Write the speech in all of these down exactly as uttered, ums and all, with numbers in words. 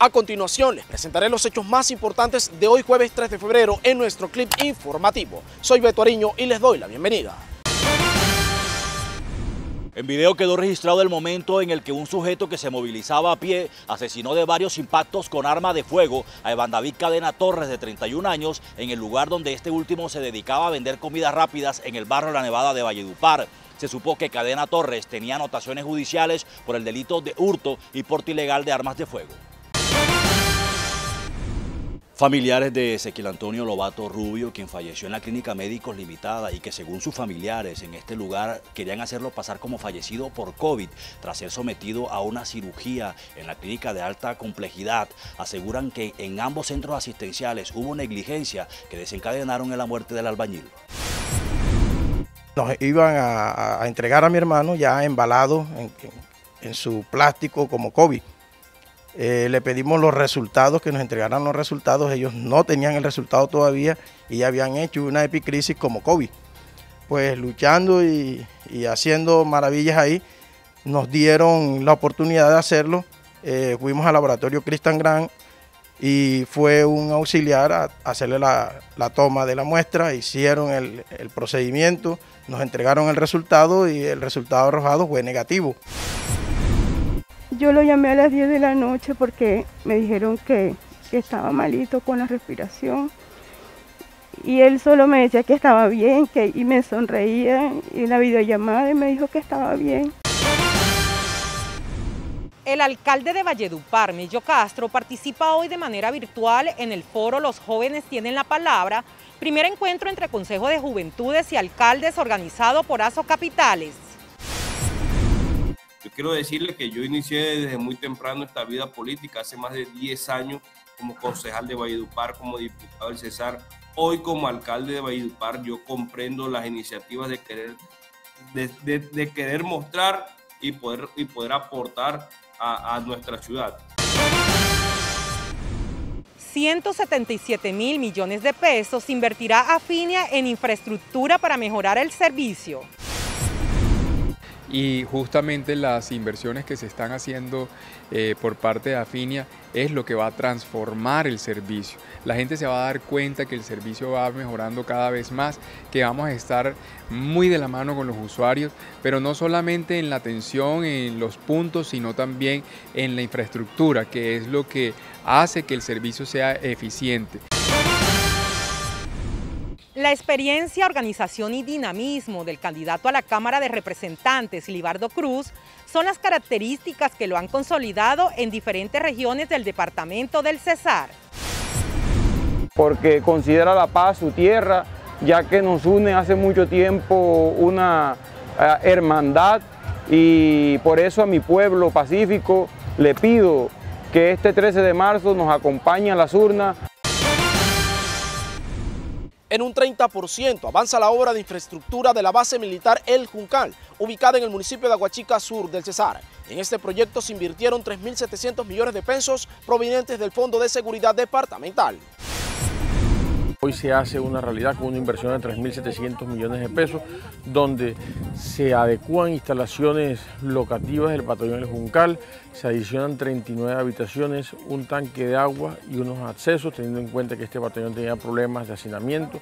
A continuación les presentaré los hechos más importantes de hoy jueves tres de febrero en nuestro clip informativo. Soy Beto Ariño y les doy la bienvenida. En video quedó registrado el momento en el que un sujeto que se movilizaba a pie asesinó de varios impactos con arma de fuego a Evan David Cadena Torres, de treinta y un años, en el lugar donde este último se dedicaba a vender comidas rápidas en el barrio La Nevada de Valledupar. Se supo que Cadena Torres tenía anotaciones judiciales por el delito de hurto y porte ilegal de armas de fuego. Familiares de Ezequiel Antonio Lobato Rubio, quien falleció en la Clínica Médicos Limitada y que según sus familiares en este lugar querían hacerlo pasar como fallecido por COVID tras ser sometido a una cirugía en la clínica de alta complejidad, aseguran que en ambos centros asistenciales hubo negligencia que desencadenaron en la muerte del albañil. Nos iban a, a entregar a mi hermano ya embalado en, en, en su plástico como COVID. Eh, le pedimos los resultados, que nos entregaran los resultados. Ellos no tenían el resultado todavía y ya habían hecho una epicrisis como COVID. Pues luchando y, y haciendo maravillas ahí, nos dieron la oportunidad de hacerlo. Eh, fuimos al laboratorio Christian Grant y fue un auxiliar a, a hacerle la, la toma de la muestra. Hicieron el, el procedimiento, nos entregaron el resultado y el resultado arrojado fue negativo. Yo lo llamé a las diez de la noche porque me dijeron que, que estaba malito con la respiración y él solo me decía que estaba bien, que, y me sonreía en la videollamada y me dijo que estaba bien. El alcalde de Valledupar, Mello Castro, participa hoy de manera virtual en el foro Los Jóvenes Tienen la Palabra, primer encuentro entre Consejo de Juventudes y alcaldes organizado por ASO Capitales. Yo quiero decirle que yo inicié desde muy temprano esta vida política, hace más de diez años como concejal de Valledupar, como diputado del Cesar. Hoy como alcalde de Valledupar yo comprendo las iniciativas de querer, de, de, de querer mostrar y poder, y poder aportar a, a nuestra ciudad. ciento setenta y siete mil millones de pesos invertirá Afinia en infraestructura para mejorar el servicio. Y justamente las inversiones que se están haciendo eh, por parte de Afinia es lo que va a transformar el servicio. La gente se va a dar cuenta que el servicio va mejorando cada vez más, que vamos a estar muy de la mano con los usuarios, pero no solamente en la atención, en los puntos, sino también en la infraestructura, que es lo que hace que el servicio sea eficiente. La experiencia, organización y dinamismo del candidato a la Cámara de Representantes, Libardo Cruz, son las características que lo han consolidado en diferentes regiones del departamento del Cesar. Porque considera La Paz su tierra, ya que nos une hace mucho tiempo una uh, hermandad, y por eso a mi pueblo pacífico le pido que este trece de marzo nos acompañe a las urnas. En un treinta por ciento avanza la obra de infraestructura de la base militar El Juncal, ubicada en el municipio de Aguachica Sur del Cesar. En este proyecto se invirtieron tres mil setecientos millones de pesos provenientes del Fondo de Seguridad Departamental. Hoy se hace una realidad con una inversión de tres mil setecientos millones de pesos, donde se adecúan instalaciones locativas del batallón El Juncal, se adicionan treinta y nueve habitaciones, un tanque de agua y unos accesos, teniendo en cuenta que este batallón tenía problemas de hacinamiento.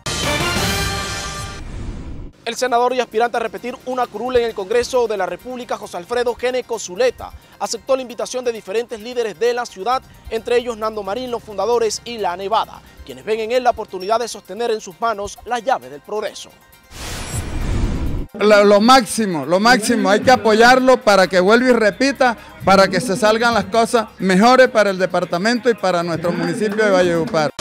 El senador y aspirante a repetir una curul en el Congreso de la República, José Alfredo Géneco Zuleta, aceptó la invitación de diferentes líderes de la ciudad, entre ellos Nando Marín, los fundadores y La Nevada, quienes ven en él la oportunidad de sostener en sus manos la llave del progreso. Lo, lo máximo, lo máximo, hay que apoyarlo para que vuelva y repita, para que se salgan las cosas mejores para el departamento y para nuestro municipio de Valledupar.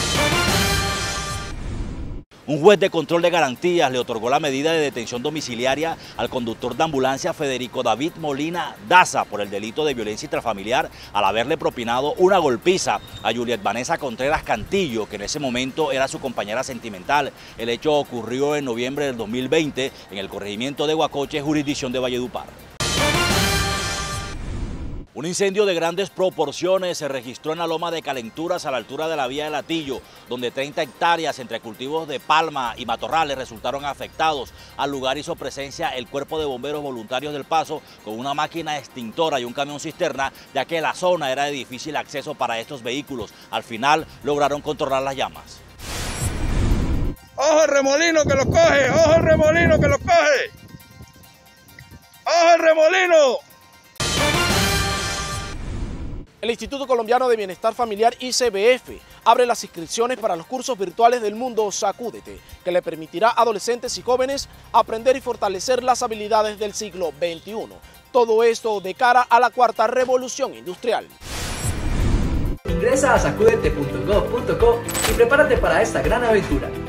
Un juez de control de garantías le otorgó la medida de detención domiciliaria al conductor de ambulancia Federico David Molina Daza por el delito de violencia intrafamiliar al haberle propinado una golpiza a Juliet Vanessa Contreras Cantillo, que en ese momento era su compañera sentimental. El hecho ocurrió en noviembre del dos mil veinte en el corregimiento de Huacoche, jurisdicción de Valledupar. Un incendio de grandes proporciones se registró en la loma de Calenturas a la altura de la vía de Latillo, donde treinta hectáreas entre cultivos de palma y matorrales resultaron afectados. Al lugar hizo presencia el Cuerpo de Bomberos Voluntarios del Paso con una máquina extintora y un camión cisterna, ya que la zona era de difícil acceso para estos vehículos. Al final lograron controlar las llamas. ¡Ojo el remolino que lo coge! ¡Ojo el remolino que lo coge! ¡Ojo el remolino! El Instituto Colombiano de Bienestar Familiar I C B F abre las inscripciones para los cursos virtuales del mundo Sacúdete, que le permitirá a adolescentes y jóvenes aprender y fortalecer las habilidades del siglo veintiuno. Todo esto de cara a la cuarta revolución industrial. Ingresa a sacudete punto gov punto co y prepárate para esta gran aventura.